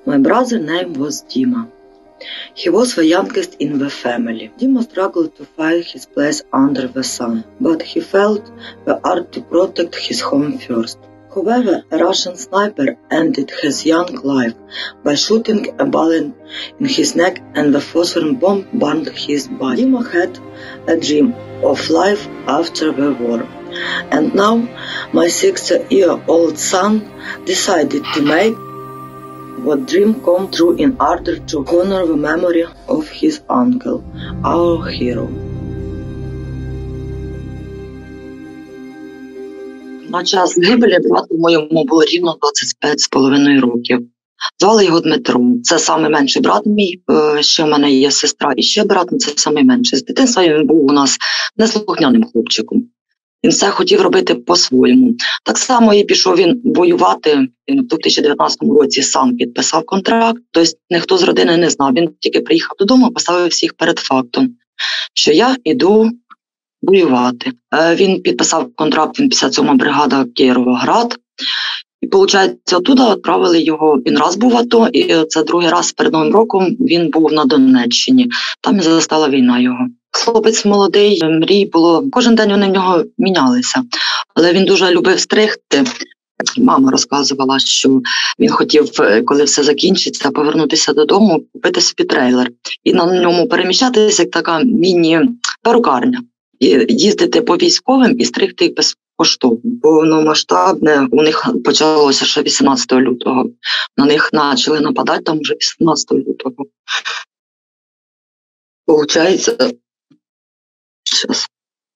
My brother's name was Dima. He was the youngest in the family. Dima struggled to find his place under the sun, but he felt the urge to protect his home first. However, a Russian sniper ended his young life by shooting a bullet in his neck, and the phosphorus bomb burned his body. Dima had a dream of life after the war, and now my 6-year-old son decided to make that dream come true in order to honor the memory of his uncle, our hero. На час загибелі брату моєму було рівно 25,5 років. Звали його Дмитро. Це самий менший брат мій, ще в мене є сестра і ще брат, це самий менший. З дитинства він був у нас неслухняним хлопчиком. Він все хотів робити по-своєму. Так само і пішов він воювати. Він в 2019 році сам підписав контракт, тобто ніхто з родини не знав. Він тільки приїхав додому, поставив всіх перед фактом, що я йду воювати. Він підписав контракт, він 57-ма бригада Кіровоград. І, виходить, оттуда відправили його, він раз був в АТО, і це другий раз перед Новим роком він був на Донеччині. Там і застала війна його. Хлопець молодий, мрій було, кожен день вони в нього мінялися. Але він дуже любив стригти. Мама розказувала, що він хотів, коли все закінчиться, повернутися додому, купити собі трейлер. І на ньому переміщатися, як така міні-перукарня. І їздити по військовим і стригти їх безкоштовно. Повномасштабне у них почалося ще 18 лютого. На них почали нападати там вже 18 лютого. Получається, зараз.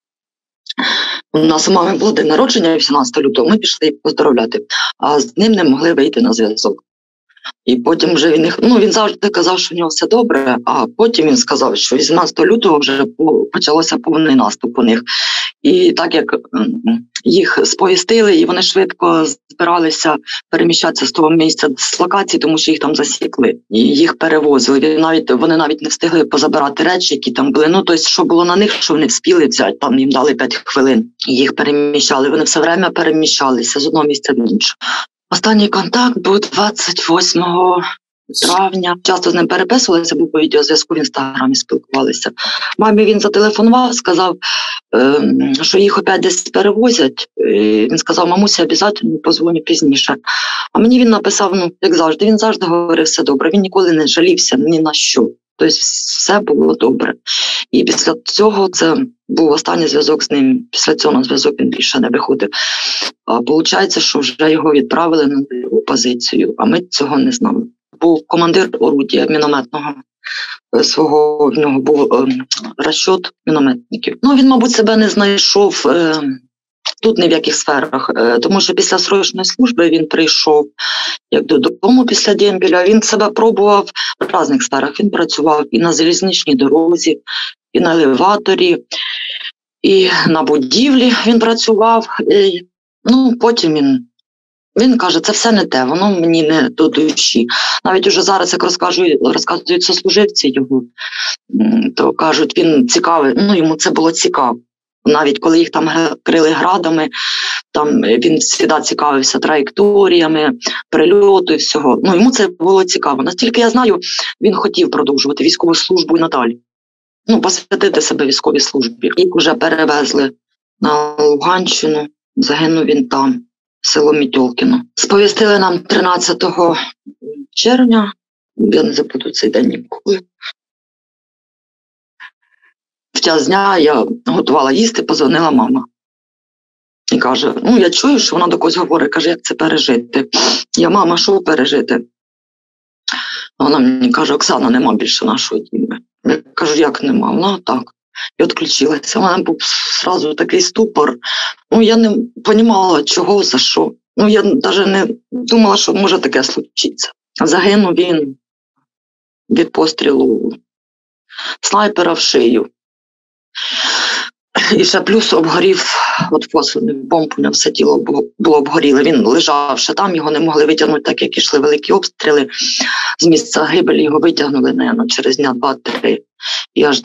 У нас у мами було день народження 18 лютого, ми пішли їх поздоровляти, а з ним не могли вийти на зв'язок. І потім вже він завжди казав, що в нього все добре, а потім він сказав, що 18 лютого вже почалося повний наступ у них. І так як їх сповістили, і вони швидко збиралися переміщатися з того місця дислокації, тому що їх там засікли, і їх перевозили. Вони навіть не встигли позабирати речі, які там були. Тобто, що було на них, що вони встигли взяти, там їм дали 5 хвилин, і їх переміщали. Вони все время переміщалися з одного місця в інше. Останній контакт був 28 травня. Часто з ним переписувалися, був по відеозв'язку, в Інстаграмі спілкувалися. Мамі він зателефонував, сказав, що їх опять десь перевозять. І він сказав, мамуся, обов'язково позвоню пізніше. А мені він написав, як завжди, він завжди говорив все добре, він ніколи не жалівся ні на що. Тобто все було добре. І після цього це був останній зв'язок з ним. Після цього на зв'язок він більше не виходив. Получається, що вже його відправили на другу позицію, а ми цього не знали. Був командир орудія мінометного свого, в нього був розчет мінометників. Він, мабуть, себе не знайшов тут ні в яких сферах, тому що після срочної служби він прийшов як додому після дембеля. Він себе пробував в різних сферах. Він працював і на залізничній дорозі, і на елеваторі, і на будівлі він працював. Потім він каже, це все не те, воно мені не до душі. Навіть уже зараз, як розказують сослуживці його, то кажуть, він цікавий, йому це було цікаво. Навіть коли їх там крили градами, там він завжди цікавився траєкторіями, прильоту і всього. Йому це було цікаво. Наскільки я знаю, він хотів продовжувати військову службу і надалі. Посвятити себе військовій службі. Їх вже перевезли на Луганщину, загинув він там, село Мітьолкіно. Сповістили нам 13 червня, я не забуду цей день ніколи. В час дня я готувала їсти, позвонила мама. І каже, я чую, що вона до когось говорить, каже, як це пережити. Я, мама, що пережити? Вона мені каже, Оксана, нема більше нашого Діми. Я кажу, як нема? Вона так. І відключилася. У мене був одразу такий ступор. Я не розуміла, чого, за що. Я навіть не думала, що може таке случитися. Загинув він від пострілу снайпера в шию. І ще плюс обгорів фосфорний бомб, у нього все тіло було обгоріле. Він лежав ще там, його не могли витягнути, так як йшли великі обстріли. З місця гибелі його витягнули, мабуть, через дня 2-3. І аж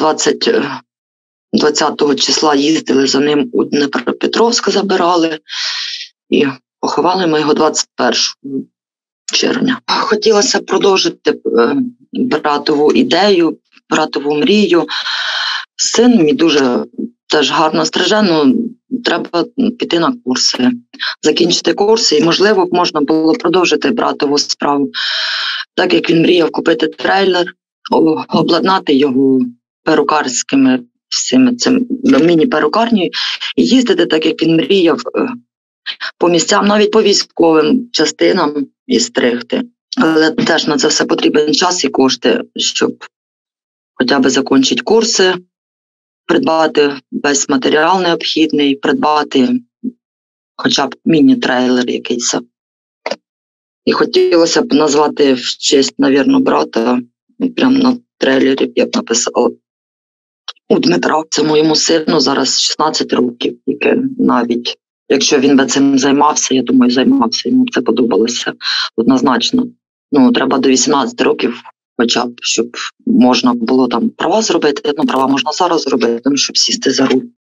20 числа їздили за ним у Дніпропетровськ, забирали. І поховали ми його 21-го. червня. Хотілося продовжити братову ідею, братову мрію. Син мій дуже теж гарно стриже, треба піти на курси, закінчити курси, і, можливо, можна було продовжити братову справу. Так як він мріяв купити трейлер, обладнати його перукарськими всіми цим міні-перукарнею і їздити, так як він мріяв, по місцям, навіть по військовим частинам і стригти. Але теж на це все потрібен час і кошти, щоб хоча б закінчити курси, придбати весь матеріал необхідний, придбати хоча б міні-трейлер якийсь. І хотілося б назвати в честь, навірно, брата, прямо на трейлері я б написала. У Дмитра, це моєму сину зараз 16 років, тільки навіть. Якщо він би цим займався, я думаю, займався, йому це подобалося однозначно. Треба до 18 років хоча б, щоб можна було там права зробити. Права можна зараз зробити, щоб сісти за руль.